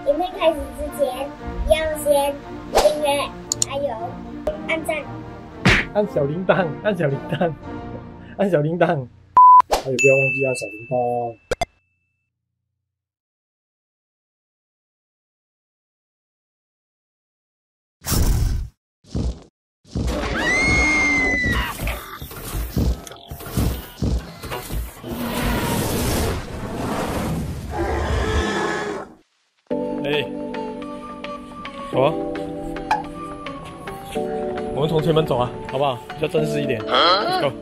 影片开始之前，要先订阅，还有按赞、 按小铃铛，按小铃铛，按小铃铛，还有不要忘记按小铃铛。哎，走啊！我们从前门走啊，好不好？比较正式一点。Let's go。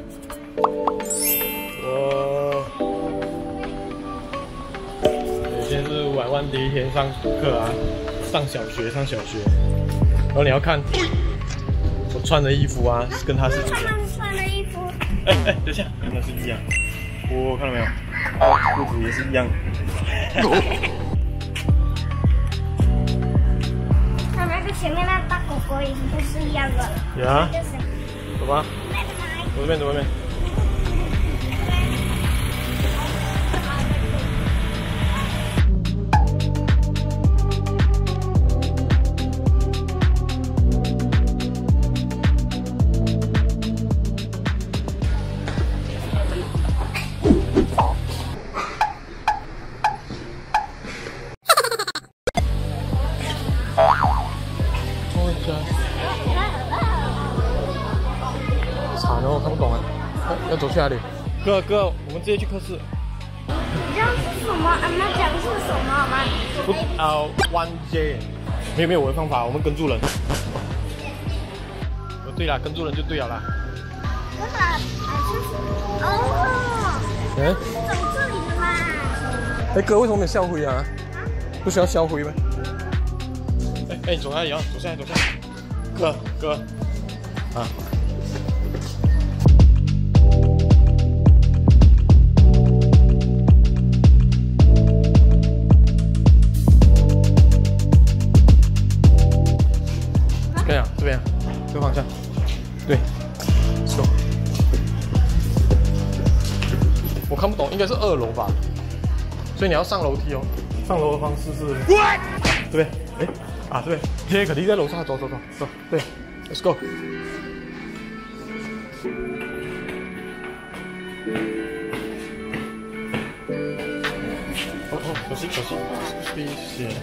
今天是500万第一天上课啊，上小学。然后你要看我穿的衣服啊，跟他是一样。 穿的衣服。 哎，等一下，跟他是一样。我看到没有？裤子也是一样。 前面那大狗狗也不是一样的。 呀，走吧，走这边，走这边。惨哦，看不懂啊！要走去哪里？哥，我们直接去课室。 你知道是什么？俺妈讲是什么好吗 ？1J。没有我的方法，我们跟住人。对啦，跟住人就对了啦。 哥哥，还是哦。走这里的嘛。 哎，哥，为什么没有校徽啊？不需要校徽吗？哎，走哪里啊？走下来。哥，啊。这个方向，对，走。我看不懂，应该是2楼吧，所以你要上楼梯哦。上楼的方式是，对不对？哎，啊对，今天肯定在楼上，走，对 ，Let's go。小心，谢谢。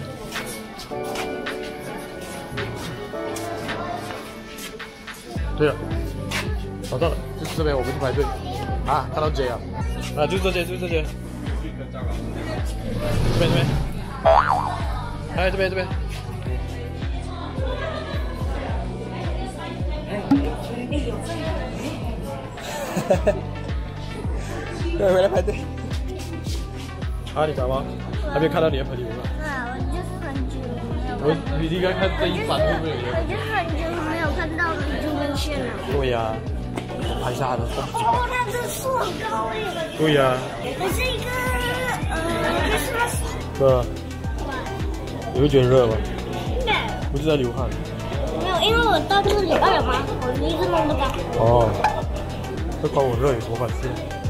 对了，找到了，就是这边，我们去排队。啊，看到 J 啊，啊，就是这些。这边。哎，这边。对，回来排队。啊，你找吗？还没有看到你的朋友吗？ 对啊，我就是很久没有。 你应该看这一版会不会有人？ 我就是很久没有看到你就出现了。 对呀，我拍一下他的风景。 哦，那这树很高耶。 对呀。 我是一个哥，你会觉得热吗？ 对。 不是在流汗。 没有，因为我到这里2吗？我一直弄不到。 哦，这关我热有什么关系？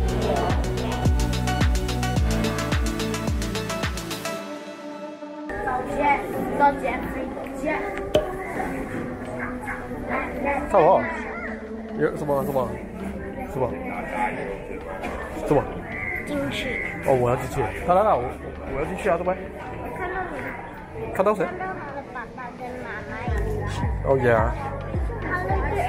看我，有什么？ 进去。 哦，我要进去。来，我要进去啊，对不对？ 看到你。 看到谁？ 看到他的爸爸跟妈妈一起去。 哦呀。 他那个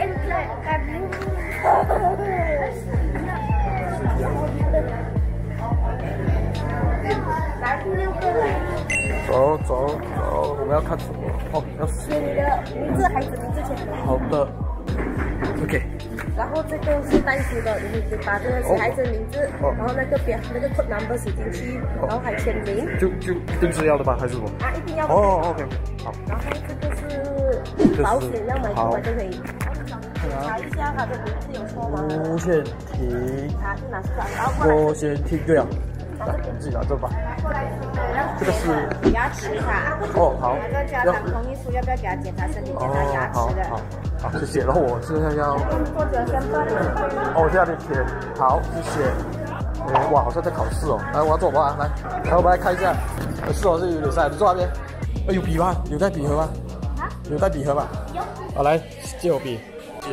走，我们要看什么？哦，要写你的名字，孩子名字前面。 好的 ，OK。 然后这个是带书的，你可以把这个写孩子的名字，然后那个code number 写进去，然后还签名。 就一定是要的吧，还是什么？ 啊，一定要的。 哦 ，OK， 好。 然后这个是保险，要买就买就可以。查一下他的名字有错吗？ 郭宪庭。 查是哪是哪？然后过来。 郭宪庭，对啊。来，你自己拿这吧。这个是牙齿卡。 哦，好。 那个家长同意书要不要给他检查身体检查牙齿的？ 好，谢谢。然后我现在要作者身份。 哦，我在那边填。好，谢谢。哇，好像在考试哦。来，我要走吧，来，我们来看一下。 是哦，是有点晒。你坐那边。有笔吗？有带笔盒吗？ 啊？ 有带笔盒吗？ 有。 好，来借我笔。借。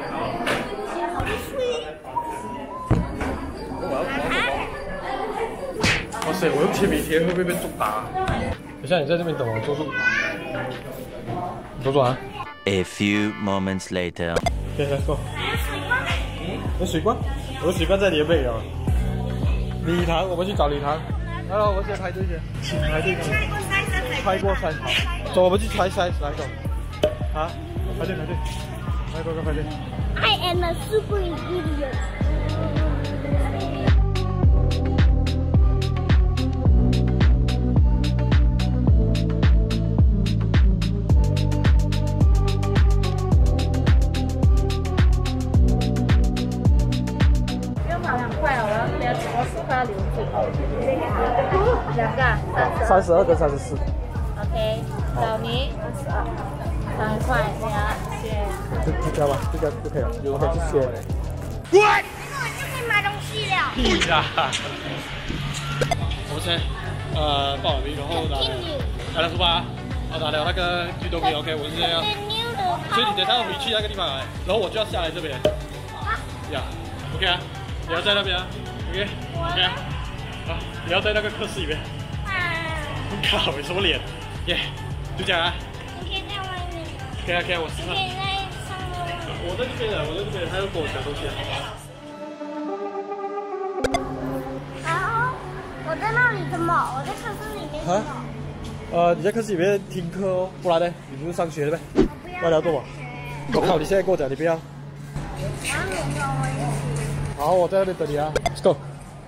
哇塞，我用铅笔贴会不会被重打？等下你在这边等我，坐住。左转。 A few moments later. OK， go。有水罐？我的水罐在你的背啊。礼堂，我们去找礼堂。Hello， 我们先排队先，请排队。拍过筛，好，走，我们去揣筛，来走。啊，排队，来，快排队。 I am a super idiot。 不用跑2块哦，我10块要留住。2个 32跟34。 OK，小尼22，3块，谢谢。 就这样吧，这个就可以了。OK，谢谢。 那我就可以买东西了。 屁啦！我们先报了名，然后拿了书包，拿了那个剧动笔 OK， 我是这样。所以你等下要回去那个地方来，然后我就要下来这边。呀 ，OK 啊，你要在那边啊 ，OK， 好，你要在那个课室里面。靠，什么脸？耶，就这样啊。 你可以在外面。 可以啊，我试试。 可以在上面。 我在这边的，他要跟我讲东西。 然后我在那里什么？我在课室里面什么？ 你在课室里面听课哦，不然呢？你不是上学的呗？ 我要做嘛？我靠，你现在跟我讲你不要。好，我在那边等你啊 ，Let's go。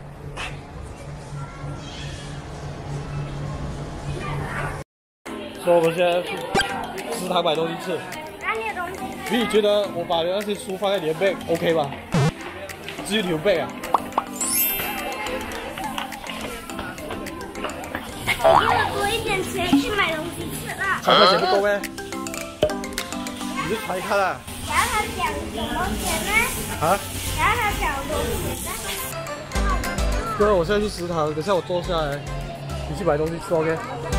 所以我们现在去食堂买东西吃。 拿你的东西。 你觉得我把那些书放在你的背 OK 吧？只有你有背啊。 给我多一点钱去买东西吃了。 3块钱不够咩？你就猜看啊。 然后他讲多少钱呢？ 啊？ 然后他讲多少钱呢？ 哥，我现在去食堂，等下我坐下来，你去买东西吃 OK？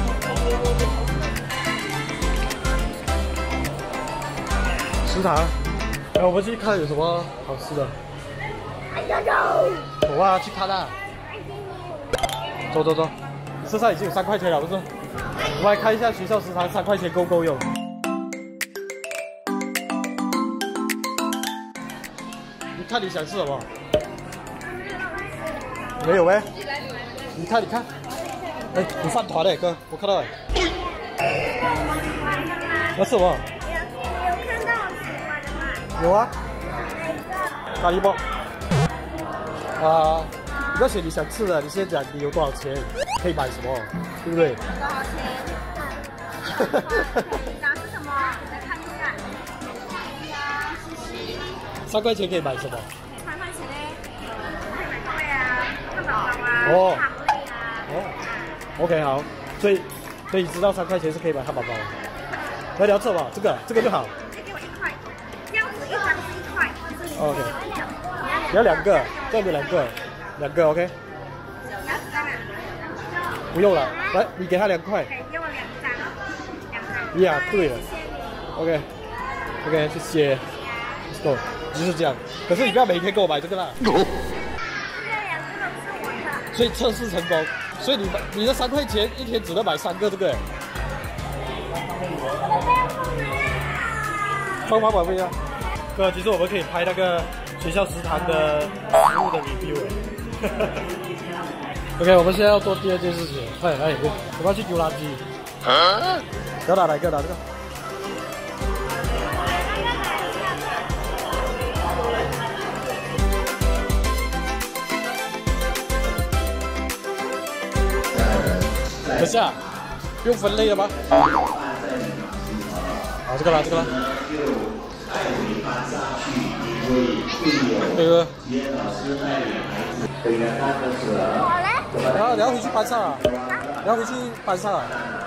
食堂，我们去看有什么好吃的。走啊，去看啊！走，身上已经有3块钱了，不是？我们来看一下学校食堂3块钱够不够用？你看你想吃什么？没有呗？你看，哎，有饭团嘞，哥，我看到了。要吃什么？有啊，咖喱包。你要选你想吃的，你先讲你有多少钱，可以买什么，对不对？ 多少钱？你想吃什么？来看一下。 3块钱可以买什么 3块钱呢？可以买贵啊，汉堡包啊， 哦塔布利啊。 ？OK， 好，所以你知道3块钱是可以买汉堡包的。那你要吃什么？这个就好。 给我1块，这样子1张是1块。 OK。你要2个，这样子2个 OK。不用了，来，你给他2块。 给我2张。 呀，对了。OK， 谢谢。Let's go， 就是这样。可是你不要每天给我买这个啦。 这2个都是我的。 所以测试成功，所以你的3块钱一天只能买3个这个。方法不一样。哥，其实我们可以拍那个学校食堂的食物的 review。OK， 我们现在要做第2件事情。来，我们要去丢垃圾。要打哪个？打这个。等下，不用分类了吗？好，这个啦。这个。 我嘞？ 然后你要回去班上啊？你要回去班上啊？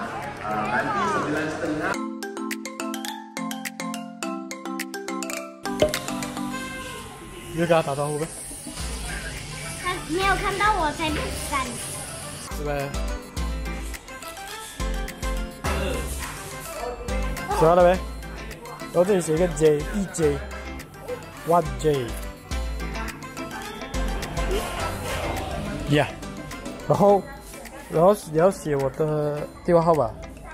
你有跟他打招呼没？ 他没有看到我才不敢。 是呗？ 写完了没？然后这里写一个 J，1 J。Yeah。然后你要写我的电话号码。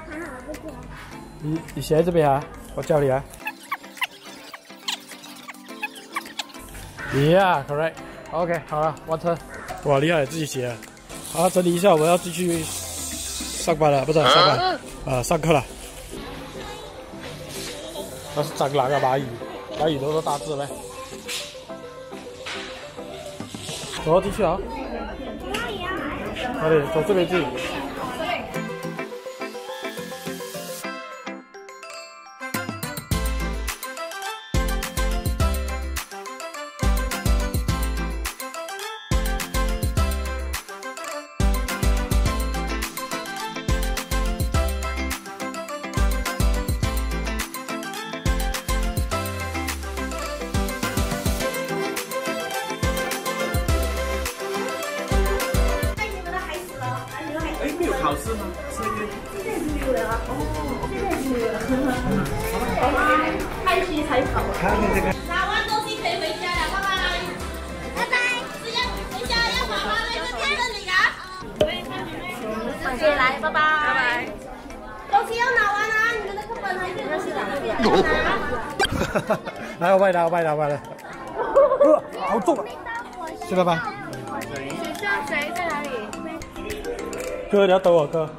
你写在这边啊，我叫你啊。Yeah, correct. OK， 好了，1 turn。哇，厉害，自己写。好，整理一下，我们要继续上班了，不是上班，上课了。那是蟑螂啊，蚂蚁都是大字嘞。走进去啊！哪里？走这边去。 考试吗？现在是没有了啊！哦，现在是没有了。开学才考。看看这个。拿完东西可以回家了，拜拜。拜拜。是要回家要爸爸在这边等你啊。放学来，拜拜。拜拜。东西要拿完啊！你们的课本还是东西拿一遍。 来，我帮你拿，好重啊！去拜拜。 学校谁在哪里？ 哥，你要等我哥。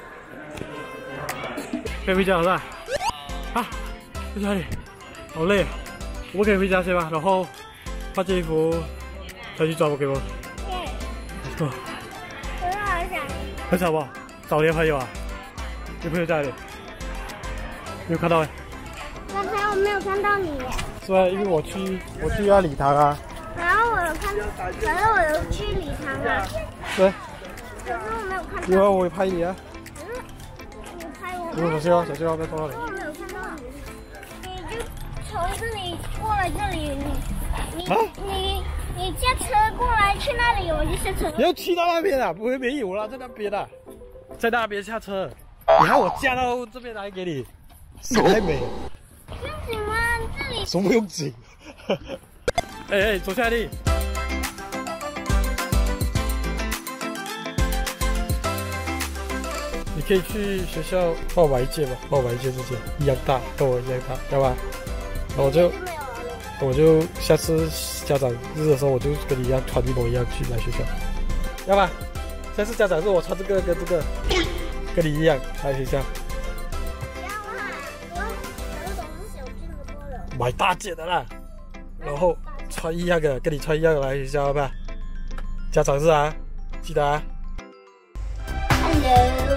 可以回家了是吧？啊，在家里，好累。我们可以回家先吧，然后换件衣服再去抓 Pokemon。对。 我好想。 很想不？找你的朋友啊？你朋友在哪里？没有看到哎。 刚才我没有看到你。 是啊，因为我去那礼堂啊。 然后我有看，可是我有去礼堂啊。 对。 可是我没有看到。 因为我会拍你啊。 你拍我。 小心哦，小心哦，不要撞到你。 我没有看到你。你就从这里过来这里，你驾车过来去那里，我就下车。 你要骑到那边啊？不会没有啦，在那边的，在那边下车。你看我驾到这边来给你，太美了。 不用紧吗？这里。 什么不用紧？哎，走下来你。你可以去学校帮我买一件嘛，帮我买一件这件一样大，跟我一样大，要吧？我就下次家长日的时候，我就跟你一样穿一模一样去来学校，要吧？下次家长日我穿这个跟这个，跟你一样来学校。买大件的啦，然后穿一样的，跟你穿一样的来学校，好吧？家长日啊，记得啊。 Hello。